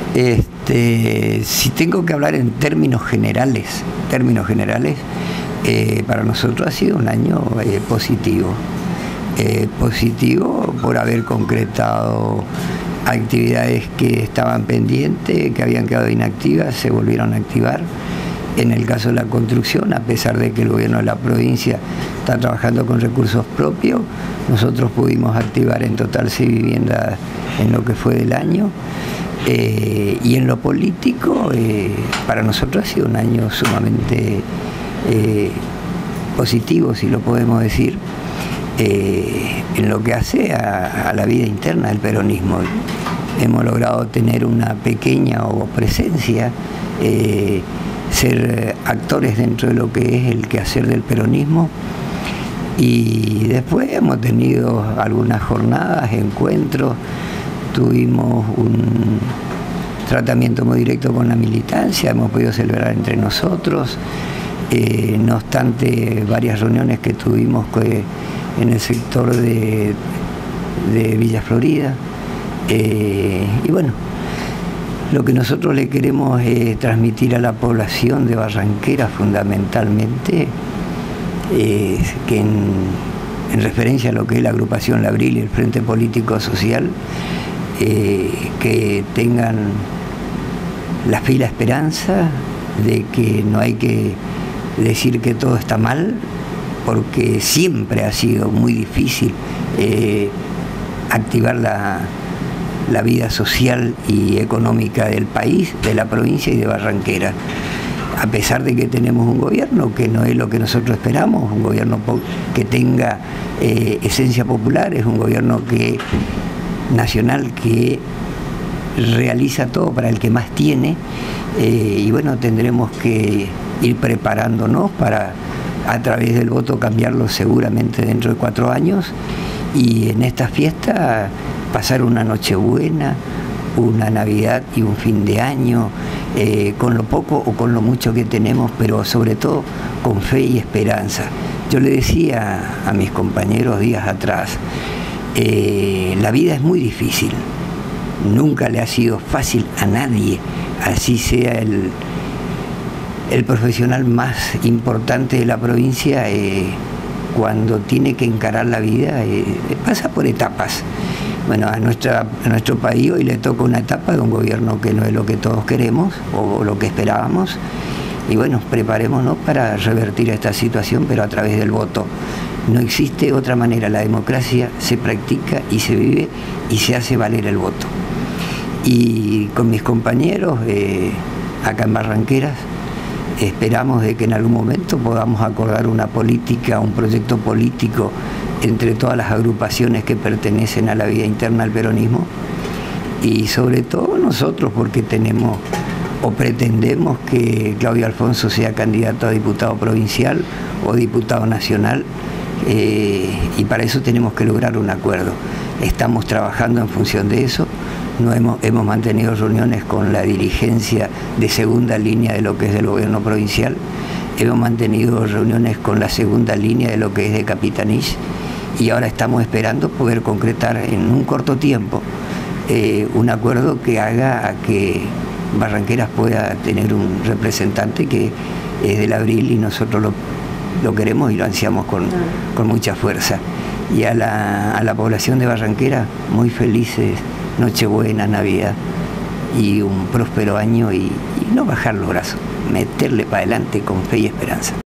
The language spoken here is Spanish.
Si tengo que hablar en términos generales, para nosotros ha sido un año positivo. Positivo por haber concretado actividades que estaban pendientes, que habían quedado inactivas, se volvieron a activar. En el caso de la construcción, a pesar de que el gobierno de la provincia está trabajando con recursos propios, nosotros pudimos activar en total 6 viviendas en lo que fue del año. Y en lo político, para nosotros ha sido un año sumamente positivo, si lo podemos decir, en lo que hace a la vida interna del peronismo. Hemos logrado tener una pequeña presencia, ser actores dentro de lo que es el quehacer del peronismo, y después hemos tenido algunas jornadas, encuentros, tuvimos un tratamiento muy directo con la militancia, hemos podido celebrar entre nosotros, no obstante varias reuniones que tuvimos en el sector de Villa Florida, y bueno, lo que nosotros le queremos transmitir a la población de Barranqueras fundamentalmente es que en referencia a lo que es la agrupación Labril y el Frente Político Social, que tengan la fe y la esperanza de que no hay que decir que todo está mal, porque siempre ha sido muy difícil activar la vida social y económica del país, de la provincia y de Barranquera. A pesar de que tenemos un gobierno que no es lo que nosotros esperamos, un gobierno que tenga esencia popular, es un gobierno nacional que realiza todo para el que más tiene, y bueno, tendremos que ir preparándonos para, a través del voto, cambiarlo seguramente dentro de 4 años, y en esta fiesta pasar una Nochebuena, una Navidad y un fin de año, con lo poco o con lo mucho que tenemos, pero sobre todo con fe y esperanza. Yo le decía a mis compañeros días atrás, la vida es muy difícil, nunca le ha sido fácil a nadie, así sea el profesional más importante de la provincia, cuando tiene que encarar la vida, pasa por etapas. Bueno, a nuestro país hoy le toca una etapa de un gobierno que no es lo que todos queremos o lo que esperábamos, y bueno, preparémonos para revertir esta situación, pero a través del voto. No existe otra manera, la democracia se practica y se vive y se hace valer el voto. Y con mis compañeros acá en Barranqueras, esperamos de que en algún momento podamos acordar una política, un proyecto político entre todas las agrupaciones que pertenecen a la vida interna del peronismo, y sobre todo nosotros, porque tenemos o pretendemos que Claudio Alfonso sea candidato a diputado provincial o diputado nacional, y para eso tenemos que lograr un acuerdo. Estamos trabajando en función de eso. Hemos mantenido reuniones con la dirigencia de segunda línea de lo que es del gobierno provincial, hemos mantenido reuniones con la segunda línea de lo que es de Capitanich, y ahora estamos esperando poder concretar en un corto tiempo un acuerdo que haga a que Barranqueras pueda tener un representante que es del Abril, y nosotros lo queremos y lo ansiamos con mucha fuerza. Y a la población de Barranquera, muy felices Nochebuena, Navidad y un próspero año, y no bajar los brazos, meterle para adelante con fe y esperanza.